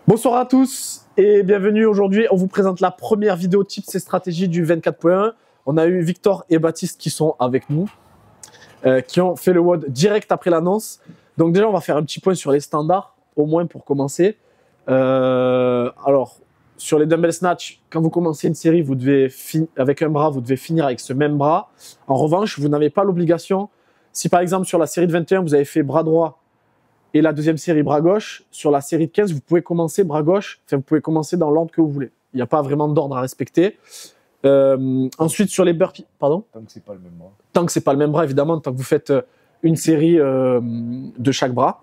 Bonsoir à tous et bienvenue. Aujourd'hui, on vous présente la première vidéo tips et stratégies du 24.1. On a eu Victor et Baptiste qui sont avec nous, qui ont fait le WOD direct après l'annonce. Donc déjà, on va faire un petit point sur les standards, au moins pour commencer. Alors, sur les dumbbell snatch, quand vous commencez une série, vous devez avec un bras, vous devez finir avec ce même bras. En revanche, vous n'avez pas l'obligation. Si par exemple, sur la série de 21, vous avez fait bras droit, et la deuxième série bras gauche, sur la série de 15, vous pouvez commencer bras gauche, enfin, vous pouvez commencer dans l'ordre que vous voulez. Il n'y a pas vraiment d'ordre à respecter. Ensuite, sur les burpees, pardon ? Tant que c'est pas le même bras. Tant que c'est pas le même bras, évidemment, tant que vous faites une série de chaque bras.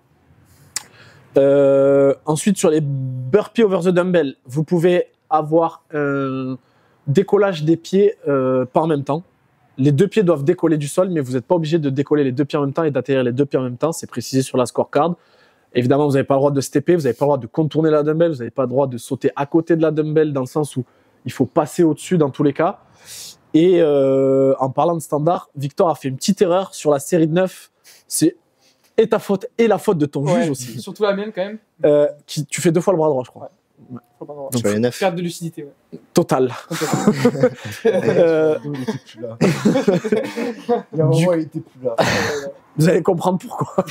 Ensuite, sur les burpees over the dumbbell, vous pouvez avoir un décollage des pieds pas en même temps. Les deux pieds doivent décoller du sol, mais vous n'êtes pas obligé de décoller les deux pieds en même temps et d'atterrir les deux pieds en même temps. C'est précisé sur la scorecard. Évidemment, vous n'avez pas le droit de stepper, vous n'avez pas le droit de contourner la dumbbell, vous n'avez pas le droit de sauter à côté de la dumbbell dans le sens où il faut passer au-dessus dans tous les cas. Et en parlant de standard, Victor a fait une petite erreur sur la série de 9. C'est et ta faute et la faute de ton juge aussi. Surtout la mienne quand même. Tu fais 2 fois le bras droit, je crois. Ouais. Donc, sur les 9. Perte de lucidité, ouais. Total. Il était plus là. Il y a un moment, il était plus là. Vous allez comprendre pourquoi.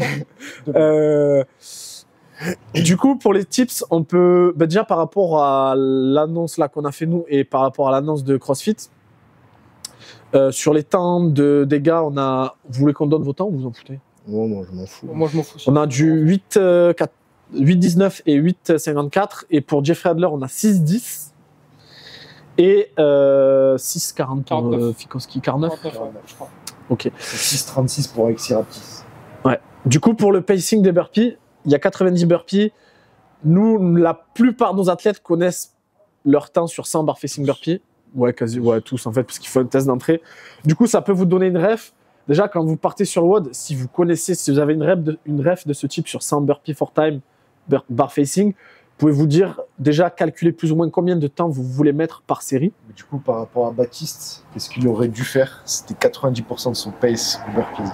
Du coup, pour les tips, on peut déjà par rapport à l'annonce là qu'on a fait nous et par rapport à l'annonce de CrossFit, sur les temps des gars, on a. Vous voulez qu'on donne vos temps ou vous en foutez? Non, moi je m'en fous. Moi je m'en fous. On a du 8,19 et 8,54 et pour Jeffrey Adler, on a 6,10 et 6,40 pour Fikowski, 49. 49, ouais, je crois. Ok. C'est 6,36 pour Alexis Raptis. Ouais. Du coup, pour le pacing des burpees, il y a 90 burpees. Nous, la plupart de nos athlètes connaissent leur temps sur 100 bar facing burpees. Ouais, quasi, ouais, tous en fait, parce qu'il faut un test d'entrée. Du coup, ça peut vous donner une ref. Déjà, quand vous partez sur le WOD, si vous connaissez, si vous avez une ref de ce type sur 100 burpees for time, bar facing, vous pouvez vous dire, déjà, calculer plus ou moins combien de temps vous voulez mettre par série. Mais du coup, par rapport à Baptiste, qu'est-ce qu'il aurait dû faire? C'était 90% de son pace burpees.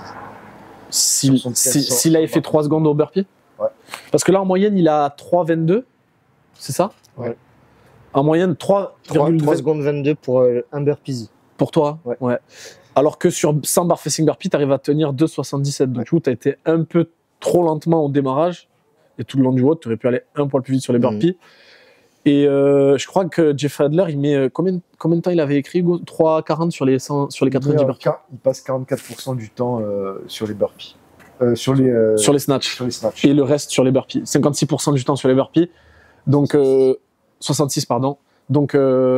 S'il avait fait 3 secondes au burpee. Ouais. Parce que là, en moyenne, il a 3,22. C'est ça? Ouais. En moyenne, 3 secondes 22 pour un burpee. Pour toi? Ouais. Alors que sur 100 bar facing burpee, tu arrives à tenir 2,77. Donc, du coup, tu as été un peu trop lentement au démarrage. Et tout le long du WOD, tu aurais pu aller un poil plus vite sur les burpees. Et je crois que Jeffrey Adler, il met combien de temps il avait écrit, Hugo? 3,40 sur les 90 burpees. Il passe 44% du temps sur les burpees. Sur les snatchs. Sur les snatchs. Et le reste sur les burpees. 56% du temps sur les burpees. Donc, 66, pardon. Donc,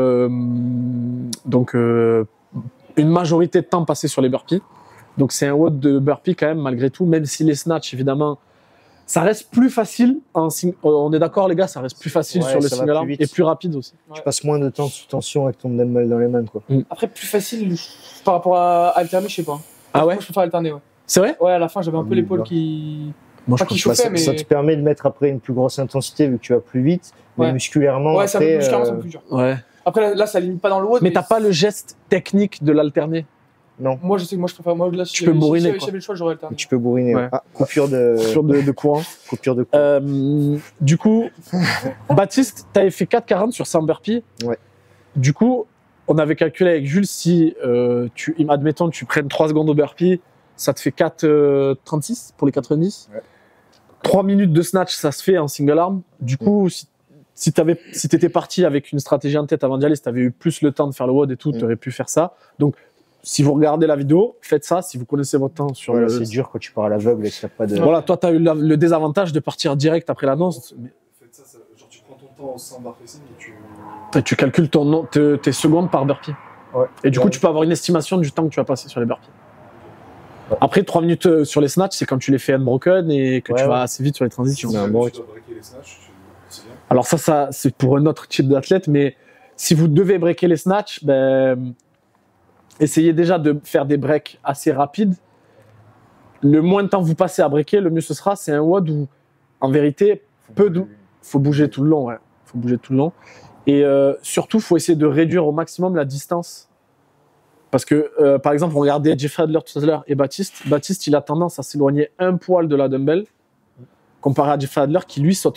une majorité de temps passé sur les burpees. Donc, c'est un WOD de burpees quand même, malgré tout, même si les snatchs, évidemment, ça reste plus facile. On est d'accord, les gars, ça reste plus facile sur le single arm et plus rapide aussi. Ouais. Tu passes moins de temps sous tension avec ton dumbbell dans les mains, quoi. Après, plus facile par rapport à alterner, je sais pas. Ah ouais? Moi, je préfère alterner, ouais. C'est vrai? Ouais, à la fin, j'avais un peu l'épaule qui. Moi, je Pas qui crois que chauffait, mais. Ça te permet de mettre après une plus grosse intensité vu que tu vas plus vite. Mais Ouais. musculairement, Ouais, ça après, musculairement, c'est plus dur. Ouais. Après, là, ça limite pas dans le WOD. Mais t'as pas le geste technique de l'alterner. non. Moi, je sais que moi, je préfère. Moi, là, si Tu peux bourriner, Si quoi. j'avais le choix, j'aurais alterné. Mais tu peux bourriner. Ouais. Ah, coupure de courant. coupure de courant. Du coup, Baptiste, tu avais fait 4,40 sur 100 burpees. Ouais. Du coup, on avait calculé avec Jules, si admettons tu prennes 3 secondes au burpee, ça te fait 4,36 pour les 90. Ouais. 3 minutes de snatch, ça se fait en single arm. Du coup, si t'étais parti avec une stratégie en tête avant d'y aller, si t'avais eu plus le temps de faire le WOD et tout, t'aurais pu faire ça. Donc, si vous regardez la vidéo, faites ça. Si vous connaissez votre temps sur Voilà, c'est dur quand tu pars à l'aveugle et que t'as pas de. Voilà, toi, t'as eu le désavantage de partir direct après l'annonce. Faites ça, genre tu prends ton temps sans bar facing et Tu calcules tes secondes par burpee. Ouais. Et du coup, tu peux avoir une estimation du temps que tu vas passer sur les burpees. Ouais. Après, 3 minutes sur les snatchs, c'est quand tu les fais unbroken et que tu Ouais. vas assez vite sur les transitions. Ouais. bon, tu dois breaker les snatchs, c'est bien. Alors ça c'est pour un autre type d'athlète, mais si vous devez breaker les snatchs, essayez déjà de faire des breaks assez rapides. Le moins de temps vous passez à breaker, le mieux ce sera. C'est un WOD où, en vérité, faut bouger tout le long. Ouais. Faut bouger tout le long. Et surtout, faut essayer de réduire au maximum la distance. Parce que, par exemple, on regardait Jeffrey Adler tout à l'heure et Baptiste. Baptiste, il a tendance à s'éloigner un poil de la dumbbell, comparé à Jeffrey Adler qui, lui, saute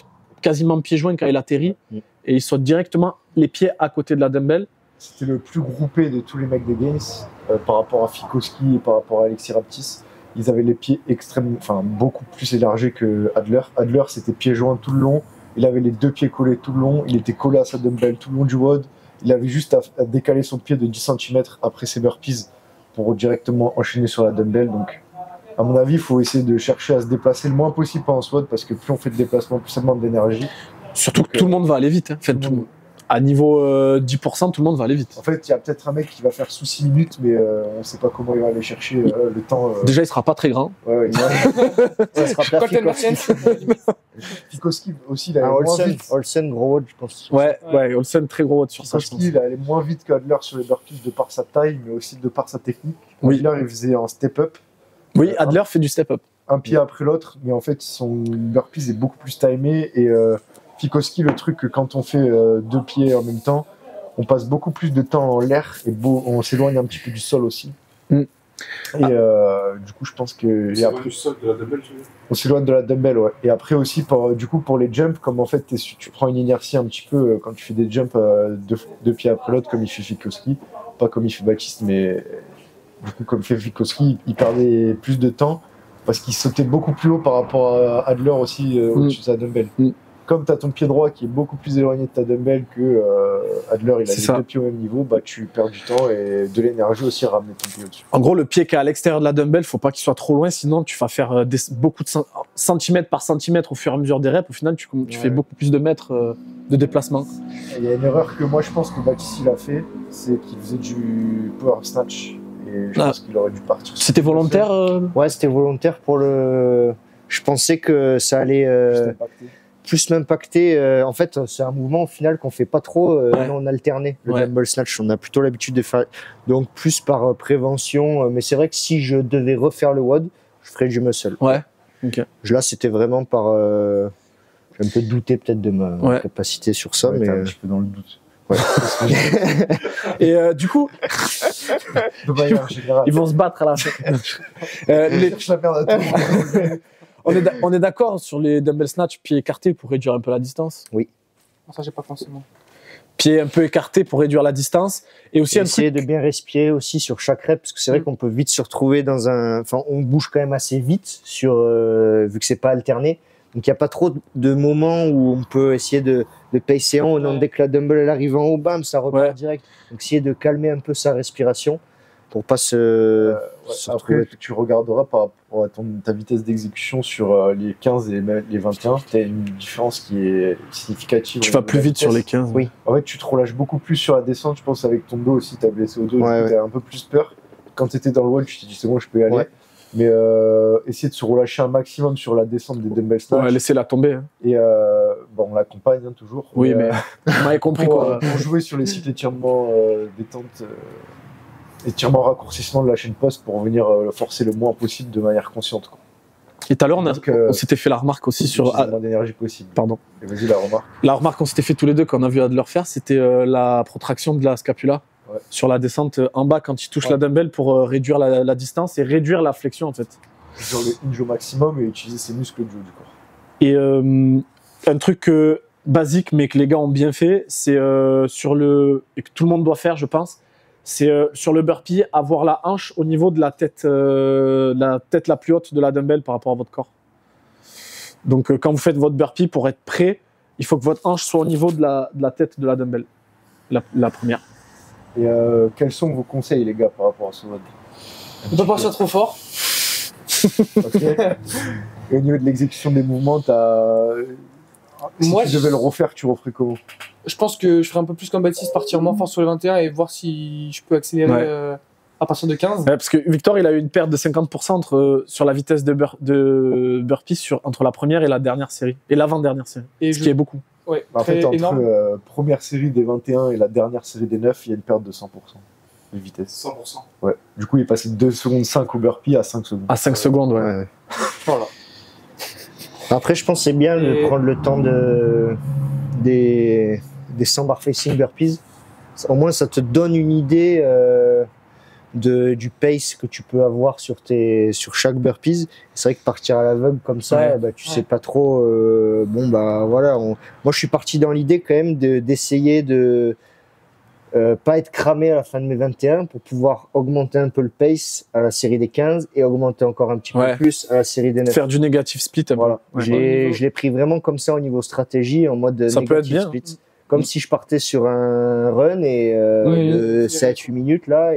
quasiment pieds joints quand il atterrit. Et il saute directement les pieds à côté de la dumbbell. C'était le plus groupé de tous les mecs des Games par rapport à Fikowski et par rapport à Alexis Raptis. Ils avaient les pieds beaucoup plus élargis que Adler. Adler, c'était pieds joints tout le long. Il avait les 2 pieds collés tout le long. Il était collé à sa dumbbell tout le long du WOD. Il avait juste à décaler son pied de 10 cm après ses burpees pour directement enchaîner sur la dumbbell. Donc, à mon avis, il faut essayer de chercher à se déplacer le moins possible pendant ce WOD parce que plus on fait de déplacement, plus ça demande d'énergie. Surtout que tout le monde va aller vite. Hein. Enfin, à niveau 10%, tout le monde va aller vite. En fait, il y a peut-être un mec qui va faire sous 6 minutes, mais on ne sait pas comment il va aller chercher le temps. Déjà, il sera pas très grand. Ouais, Ça sera pas Fikowski aussi, il allait moins vite. Olsen, gros WOD, je pense. Ouais, Olsen, très gros sur ça. Fikowski, il allait moins vite qu'Adler sur les burpees de par sa taille, mais aussi de par sa technique. Oui. Adler, il faisait un step-up. Oui, Adler fait du step-up. Un pied après l'autre, mais en fait, son burpees est beaucoup plus timé. Et Fikowski, le truc que quand on fait 2 pieds en même temps, on passe beaucoup plus de temps en l'air et on s'éloigne un petit peu du sol aussi. Et du coup, je pense que. Du sol de la dumbbell, tu veux dire ? On s'éloigne de la dumbbell, ouais. Et après aussi, pour les jumps, comme en fait, tu prends une inertie un petit peu quand tu fais des jumps 2 pieds après l'autre, comme il fait Fikowski. Pas comme il fait Baptiste, mais du coup, comme fait Fikowski, il perdait plus de temps parce qu'il sautait beaucoup plus haut par rapport à Adler aussi au-dessus de sa dumbbell. Comme tu as ton pied droit qui est beaucoup plus éloigné de ta dumbbell que Adler, il a les 2 pieds au même niveau, bah, tu perds du temps et de l'énergie aussi à ramener ton pied au-dessus. En gros, le pied qui est à l'extérieur de la dumbbell, faut pas qu'il soit trop loin, sinon tu vas faire beaucoup de centimètres par centimètre au fur et à mesure des reps. Au final, tu fais beaucoup plus de mètres de déplacement. Il y a une erreur que moi je pense que Baptiste il a fait, c'est qu'il faisait du power snatch et je pense qu'il aurait dû partir. C'était volontaire Ouais, c'était volontaire pour le. Je pensais que ça allait. Plus m'impacter. En fait, c'est un mouvement au final qu'on fait pas trop non alterné. Le dumbbell snatch, on a plutôt l'habitude de faire. Donc plus par prévention. Mais c'est vrai que si je devais refaire le WOD, je ferais du muscle. Ouais. Ok. Là, c'était vraiment par. J'ai un peu douté peut-être de ma capacité sur ça, mais un petit peu dans le doute. Ouais. Et du coup, ils vont se battre à la fin. On est d'accord sur les dumbbell snatch pieds écartés pour réduire un peu la distance. Oui. Ça, j'ai pas forcément. Pieds un peu écartés pour réduire la distance. Et aussi essayer de bien respirer aussi sur chaque rep, parce que c'est vrai qu'on peut vite se retrouver dans un. Enfin, on bouge quand même assez vite sur vu que c'est pas alterné. Donc il n'y a pas trop de moments où on peut essayer de pacer en haut. Dès que la dumbbell elle arrive en haut, bam, ça repart direct. Donc essayer de calmer un peu sa respiration pour pas se après, tu regarderas par rapport à ta vitesse d'exécution sur les 15 et les 21, tu as une différence qui est significative. Tu vas plus vite sur les 15. Oui. En fait, tu te relâches beaucoup plus sur la descente. Je pense avec ton dos aussi, tu as blessé au dos, tu as un peu plus peur. Quand tu étais dans le wall, tu t'es dit c'est bon, je peux y aller. Mais essayer de se relâcher un maximum sur la descente des dumbbell snatch. Ouais, laissez-la tomber. Hein. Et bon, on l'accompagne toujours. Oui, mais vous m'avez compris quoi. Pour jouer sur les cycles d'étirement détente, étirement raccourcissement de la chaîne poste pour venir forcer le moins possible de manière consciente. Quoi. Et tout à l'heure, on s'était fait la remarque aussi sur. Le moins d'énergie possible. Pardon. Et vas-y, la remarque. La remarque qu'on s'était fait tous les deux quand on a vu Adler faire, c'était la protraction de la scapula. Ouais. Sur la descente en bas quand il touche la dumbbell pour réduire la distance et réduire la flexion en fait. Sur le hinge au maximum et utiliser ses muscles du haut du corps. Et un truc basique mais que les gars ont bien fait, c'est et que tout le monde doit faire je pense, c'est sur le burpee avoir la hanche au niveau de la tête la plus haute de la dumbbell par rapport à votre corps. Donc quand vous faites votre burpee pour être prêt, il faut que votre hanche soit au niveau de la tête de la dumbbell, la première. Et quels sont vos conseils, les gars, par rapport à ce mode ? Ne pas partir trop fort. Ok. Et au niveau de l'exécution des mouvements, si tu devais le refaire, tu referais comment ? Je pense que je ferais un peu plus comme Baptiste, partir moins fort sur les 21 et voir si je peux accélérer à partir de 15. Ouais, parce que Victor, il a eu une perte de 50% sur la vitesse de burpee entre la première et la dernière série. Et l'avant-dernière série. Ce qui est beaucoup. Ouais, en fait, entre première série des 21 et la dernière série des 9, il y a une perte de 100% de vitesse. 100%. Ouais. Du coup, il est passé de 2 secondes 5 au burpee à 5 secondes. À 5 secondes, ouais. Voilà. Après, je pense que c'est bien de prendre le temps des 100 bar facing burpees. Au moins, ça te donne une idée. du pace que tu peux avoir sur chaque burpees. C'est vrai que partir à l'aveugle comme ça, bah, tu sais pas trop. Bon bah voilà. Moi je suis parti dans l'idée quand même d'essayer de pas être cramé à la fin de mes 21 pour pouvoir augmenter un peu le pace à la série des 15 et augmenter encore un petit peu plus à la série des 9. Faire du négatif split. Voilà. Je l'ai pris vraiment comme ça au niveau stratégie, en mode ça peut être bien. split. Comme si je partais sur un run et de 7-8 minutes là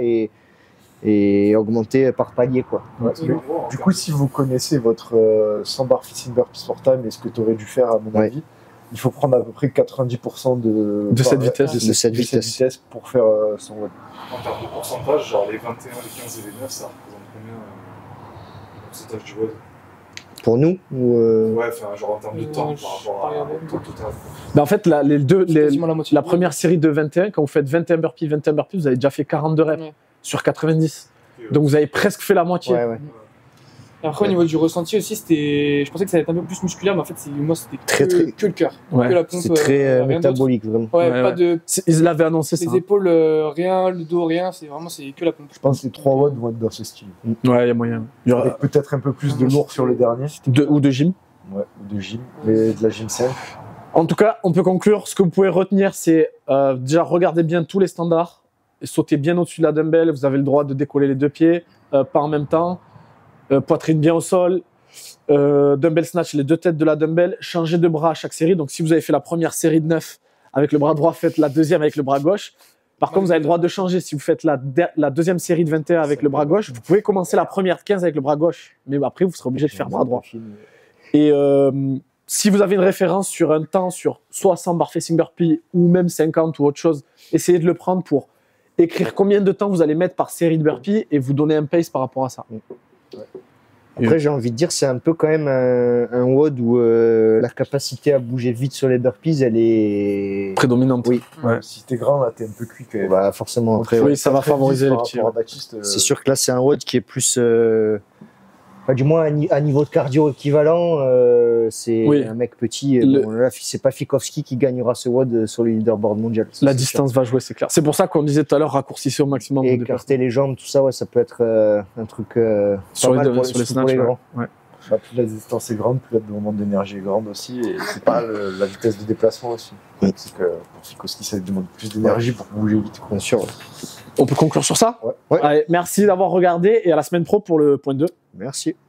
et augmenter par palier quoi. Ouais. Du coup, si vous connaissez votre 100 bar fixing burpees for time et ce que tu aurais dû faire à mon avis, il faut prendre à peu près 90% de cette vitesse. De cette vitesse pour faire son WOD. En termes de pourcentage, genre les 21, les 15 et les 9, ça représente combien le pourcentage du WOD? Pour nous Ouais, enfin, genre en termes de temps par rapport au temps total. Ben en fait, la première série de 21, quand vous faites 21 burpees, vous avez déjà fait 42 reps sur 90. Donc vous avez presque fait la moitié. Et après, au niveau du ressenti aussi, je pensais que ça allait être un peu plus musculaire, mais en fait, moi, c'était que le cœur. Que la pompe. C'est très métabolique, vraiment. Pas de. Ils l'avaient annoncé ça. Les épaules, rien, le dos, rien, c'est que la pompe. Je pense que les 3 WOD vont être dans ce style. Ouais, il y a moyen. Avec peut-être un peu plus de lourd sur le dernier. Ou de gym. Ouais, ou de gym. Mais de la gym simple. En tout cas, on peut conclure. Ce que vous pouvez retenir, c'est déjà regardez bien tous les standards. Sautez bien au-dessus de la dumbbell. Vous avez le droit de décoller les 2 pieds, pas en même temps. Poitrine bien au sol, dumbbell snatch, les 2 têtes de la dumbbell, changez de bras à chaque série. Donc si vous avez fait la première série de 9 avec le bras droit, faites la deuxième avec le bras gauche. Par contre, vous avez le droit de changer. Si vous faites la deuxième série de 21 avec le bras gauche, vous pouvez commencer la première de 15 avec le bras gauche. Mais après, vous serez obligé de faire bras droit. Et si vous avez une référence sur un temps, sur soit 100 bar facing burpee ou même 50 ou autre chose, essayez de le prendre pour écrire combien de temps vous allez mettre par série de burpee et vous donner un pace par rapport à ça. Après, j'ai envie de dire, c'est un peu quand même un WOD où la capacité à bouger vite sur les burpees, elle est prédominante. Oui. Ouais. Si t'es grand, là, t'es un peu cuit quand même. Bah, forcément. Après, oui, ça va favoriser les petits. C'est sûr que là, c'est un WOD qui est plus, du moins à niveau de cardio équivalent, c'est un mec petit. Bon, là, c'est pas Fikowski qui gagnera ce WOD sur le leaderboard mondial. La distance va jouer, c'est clair. C'est pour ça qu'on disait tout à l'heure, raccourcissez au maximum. Et écarter les jambes, tout ça, ça peut être un truc sur les snatchs. Plus la distance est grande, plus le demande d'énergie est grande aussi. Et c'est pas la vitesse de déplacement aussi. C'est que pour Fikowski, ça demande plus d'énergie pour bouger vite. Bien sûr. On peut conclure sur ça ? Ouais. Allez, merci d'avoir regardé et à la semaine pro pour le point 2. Merci.